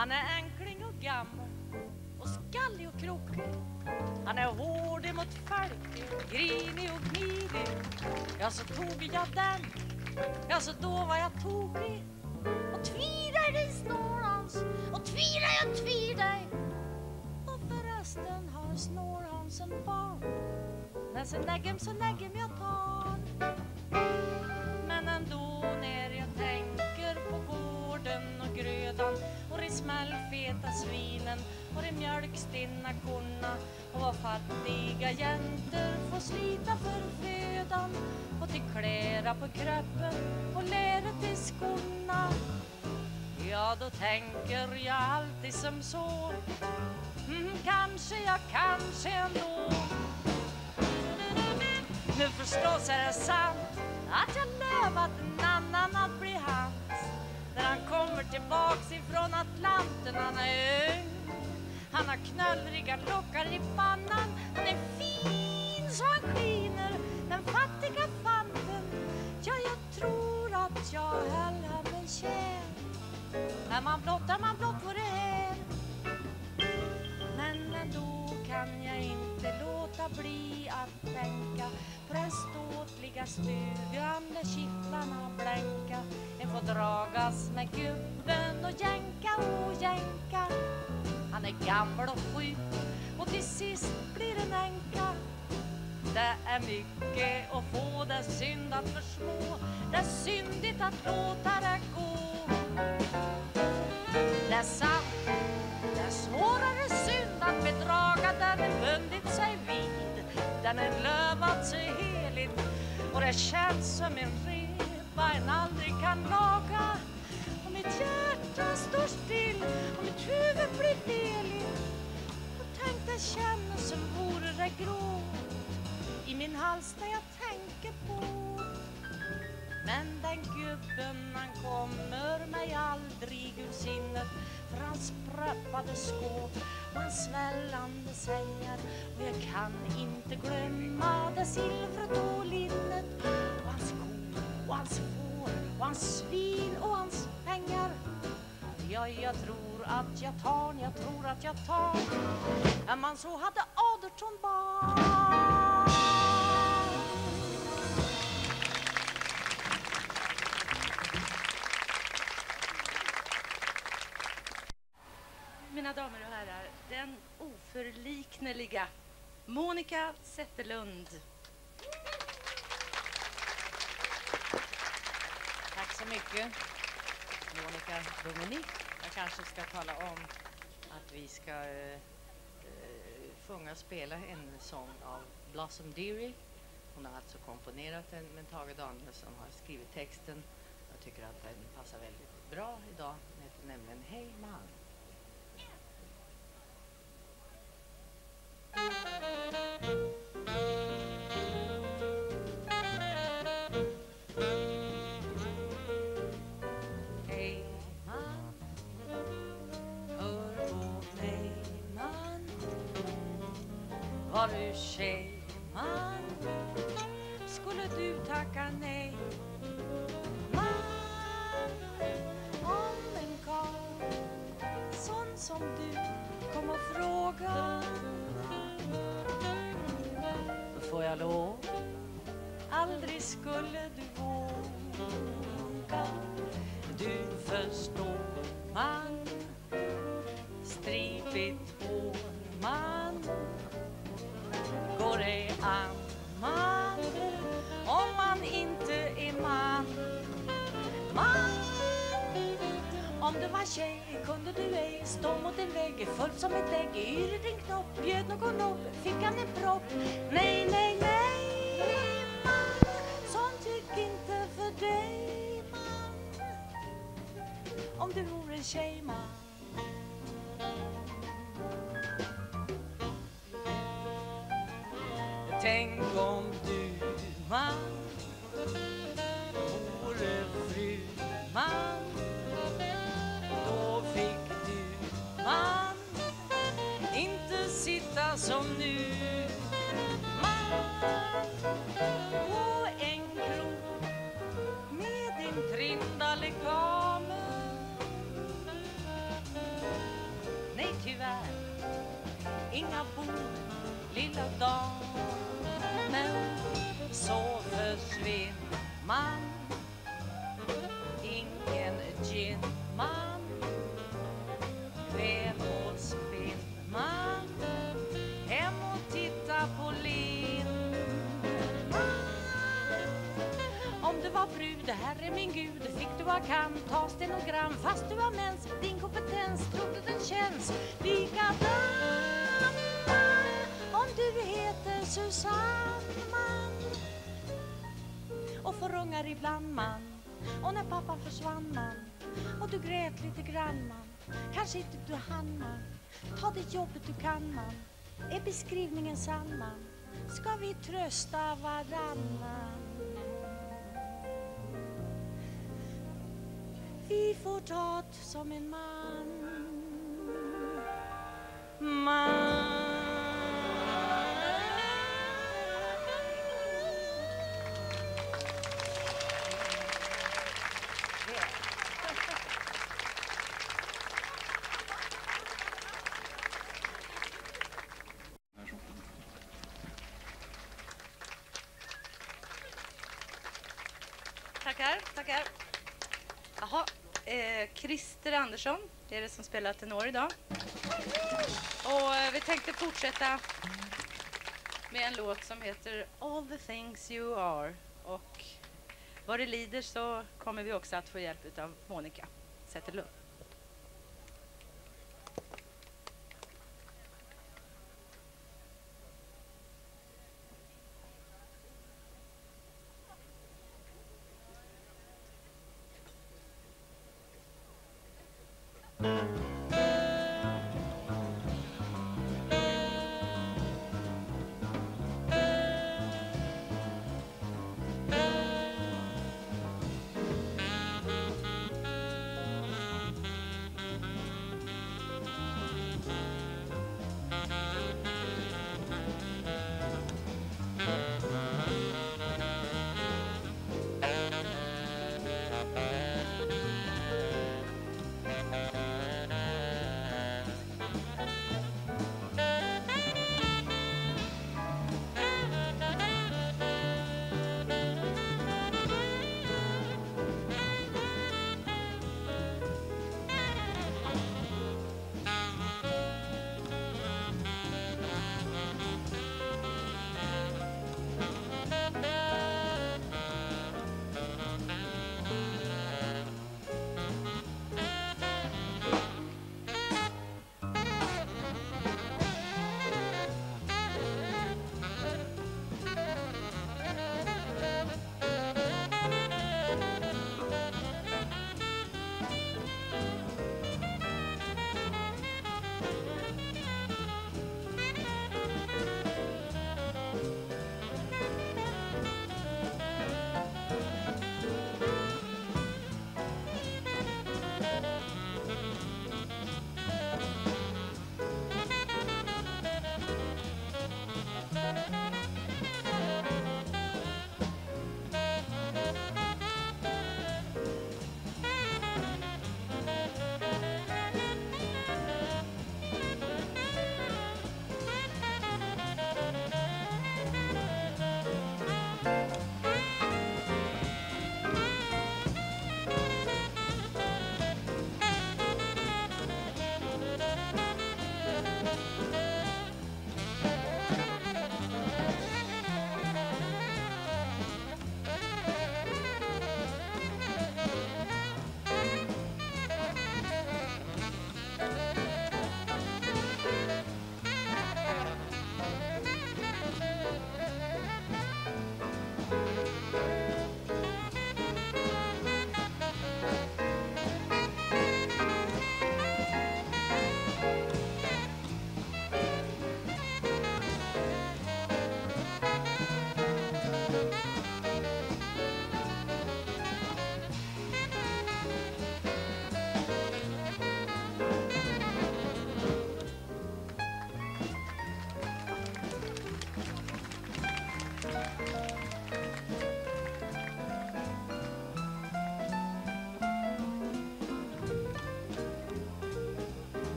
Han är enkling och gammal och skallig och krokig. Han är hård emot folk, grinig och gnidig. Ja, så tog jag den. Ja, så då var jag tokig. Och tvirar dig Snorhans, och tvirar jag tvir dig. Och förresten har Snorhans en barn. När så nägem jag tar. Men ändå när jag tänker på gården och grödan och de smällfeta svinen och de mjölkstinna korna och vad fattiga jäntor får slita för födan och till klära på kroppen och lära till skorna. Ja, då tänker jag alltid som så. Kanske ändå. Nu förstås är det sant att jag lovat en annan att bli hans. När han kommer tillbaks ifrån Atlanten, han är ung. Han har knöllriga lockar i pannan. Han är fin så han skiner, den fattiga fanten. Ja, jag tror att jag höll honom kär. Är man blott vad det är. Men ändå kan jag inte låta bli att tänka på den ståtliga stugan där kittlarna blänka. En får dragas med gubben och jänka. Han är gammal och sjuk och till sist blir en änka. Det är mycket att få, det är synd att försmå. Det är syndigt att låta det gå. Det är sant, det är svårare synd att bedraga den bundit sig vid. Den är lövat sig heligt och det känns som en reba en aldrig kan laga. Och mitt hjärta står still och mitt huvud blir veligt. Och tänk det känns som vore det grå i min hals när jag tänker på. Men den gubben han kommer mig aldrig ur sinnet. För hans pröppade skåp och hans svällande sängar. Och jag kan inte glömma det silvret och linnet. Och hans ko och hans får och hans svin och hans pengar. Ja, jag tror att jag tar. Är man så hade Aderton barn. Mina damer och herrar, den oförlikneliga Monica Zetterlund. Tack så mycket, Monica Dominik. Jag kanske ska tala om att vi ska sjunga och spela en sång av Blossom Dearie. Hon har alltså komponerat den, men Tage Danielsson har skrivit texten. Jag tycker att den passar väldigt bra idag. Den heter nämligen Hey Man. Hej man, hör på mig man. Var du tjej man, skulle du tacka nej man? Om en karl sån som du kom och fråga, då får jag lov, aldrig skulle du våga. Du förstår man, stripigt hår man, går det an man, om man inte är man. Man, om du var tjej kunde du ej stå mot en vägg, fullt som ett ägg, yr din knopp, bjöd någon upp, fick han en propp. Nej, nej, nej man, sånt gick inte för dig man, om du vore en tjej man. Tänk om du man vore fru man, då fick du man inte sitta som nu man på en krok med din trindalekame. inga bord, lilla damen. Så försvinner man, ingen gin man, vemodsspinn man, hem och titta på Lindman. Om du var brud, herre min gud, fick du vad kan, ta stenogram fast du har mens, din kompetens trodde den känns likadan. Om du heter Susanne man och får ungar ibland man, och när pappa försvann man och du grät lite grann man, kanske inte du hann man, ta det jobbet du kan man, är beskrivningen sann man, ska vi trösta varannan. Vi får ta det som en man. Tackar. Jaha, Christer Andersson är det som spelar tenor idag. Och vi tänkte fortsätta med en låt som heter All the things you are. Och vad det lider så kommer vi också att få hjälp av Monica Zetterlund.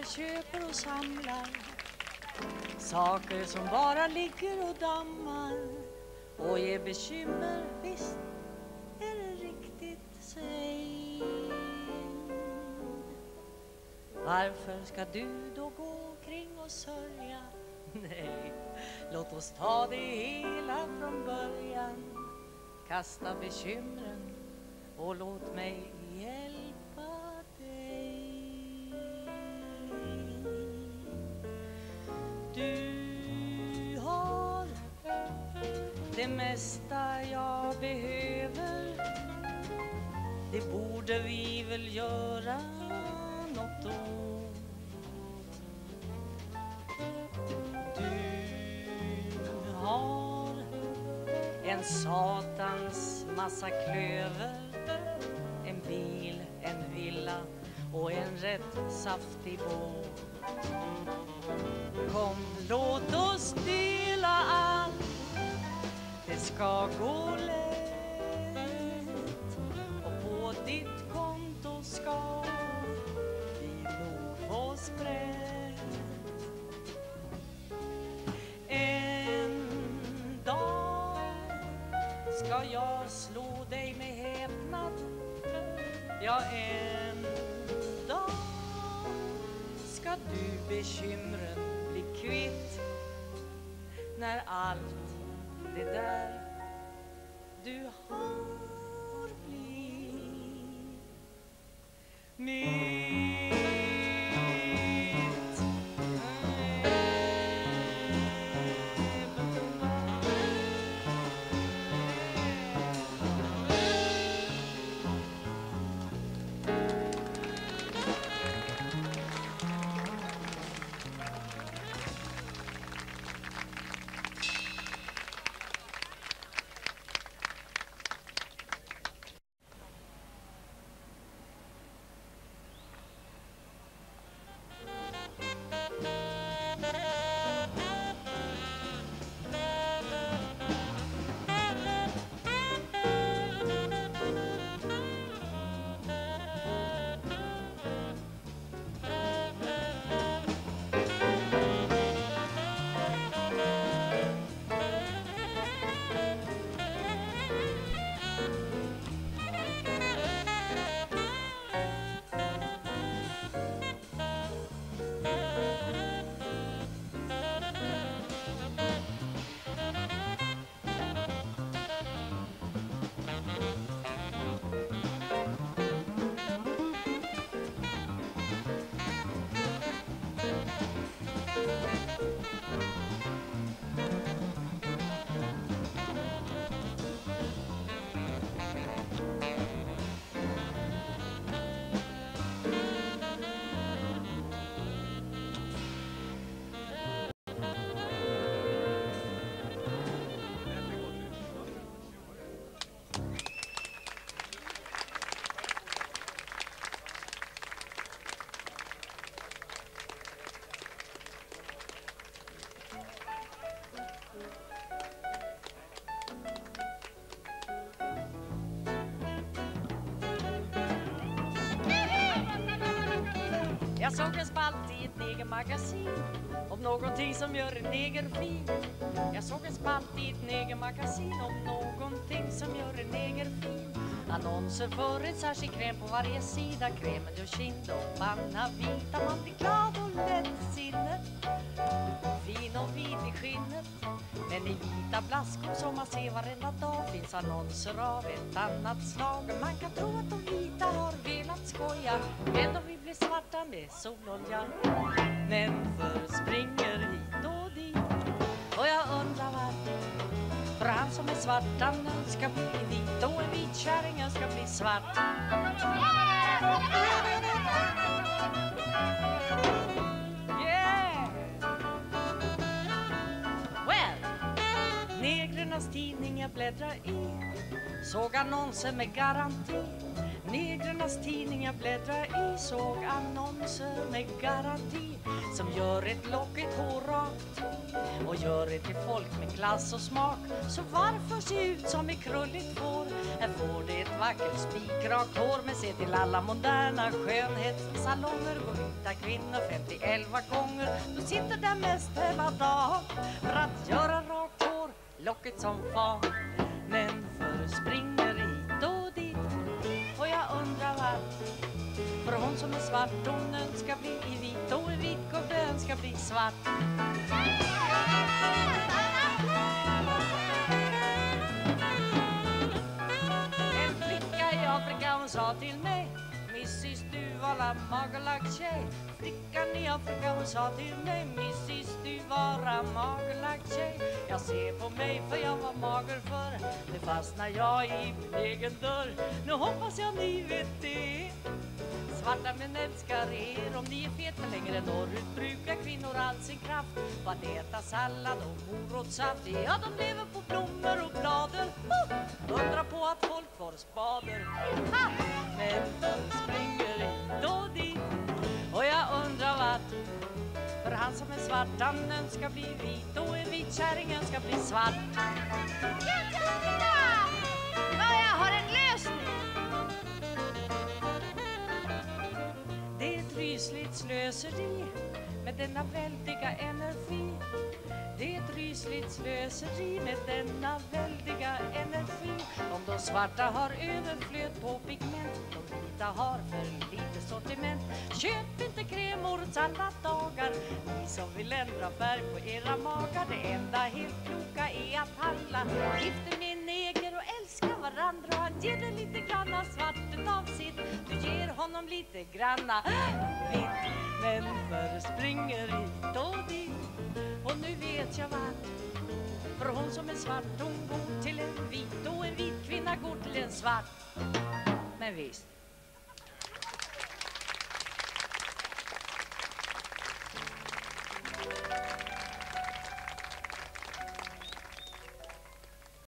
köper och samlar saker som bara ligger och dammar och ger bekymmer, visst är det riktigt, säg. Varför ska du då gå kring och sörja? Nej, låt oss ta det hela från början. Kasta bekymren och låt mig hjälpa dig. Du har det mesta jag behöver. Det borde vi väl göra något åt. Du har en satans massa klöver, en bil, en villa och en rätt saftig båt. Kom, låt oss dela allt, det ska gå lätt. Och på ditt konto ska vi nog få sprätt. En dag ska jag slå dig med häpnad. Ja, en dag ska du bekymren bli kvitt. När allt det där du har blivit mitt. Jag såg en spalt i ett negermagasin om någonting som gör en neger fin. Jag såg en spalt i ett negermagasin om någonting som gör en neger fin. Annonser för en särskild kräm på varje sida. Krämen gör kind och panna vita. Man blir glad och lätt i sinnet, fin och vit i skinnet. Men i vita blaskor som man ser varenda dag finns annonser av ett annat slag. Man kan tro att de vita har velat skoja, men de vill bli svarta med sololja. Människor springer hit och dit, och jag undrar varför. För han som är svart, han ska bli vit, och en vit kärring ska bli svart. Yeah! Well, negrernas tidning jag bläddrar i, såg annonser med garanti. Negrarnas tidningar bläddrar i, såg annonser med garanti som gör ett lockigt hår rakt och gör det till folk med klass och smak. Så varför se ut som ett krulligt får? Här får det ett vackert spikrakt hår. Men se till alla moderna skönhetssalonger, går vita kvinnor 50-11 gånger. Du sitter där mest hela dag för att göra rakt hår, lockigt som fan. Men för springer hit och dit, och jag undrar vart. För hon som är svart, hon önskar bli i vit, och i vit gubbe önskar bli svart. En flicka i Afrika, hon sa till mig: Missis, du var la magerlagd tjej. Flickan i Afrika, hon sa till mig: Missis, du var la magerlagd tjej. Jag ser på mig för jag var mager förr. Nu fastnar jag i min egen dörr. Nu hoppas jag ni vet det. Svarta men älskar er. Om ni är feta längre norrut brukar kvinnor all sin kraft på att äta sallad och morotssaft. Ja, de lever på blommor och blader. Undrar på att folk får spader. Men de springer hit och dit, och jag undrar vart. För han som är svart, han önskar bli vit, och en vit kärring önskar bli svart. Ja, jag har en lösning. Det är ett rysligt slöseri med denna väldiga energi. Det är ett rysligt slöseri med denna väldiga energi. Om de svarta har överflöd på pigment, de vita har för lite sortiment. Köp inte krämorts alla dagar, ni som vill ändra färg på era magar. Det enda helt kloka är att handla. Gifter med en neger och älska varandra. Han ger dig lite granna svart utav sitt, du ger honom lite granna vitt. Men för springer hit och dit, och nu vet jag vart. För hon som är svart, hon går till en vit, och en vit kvinna går till en svart. Men visst,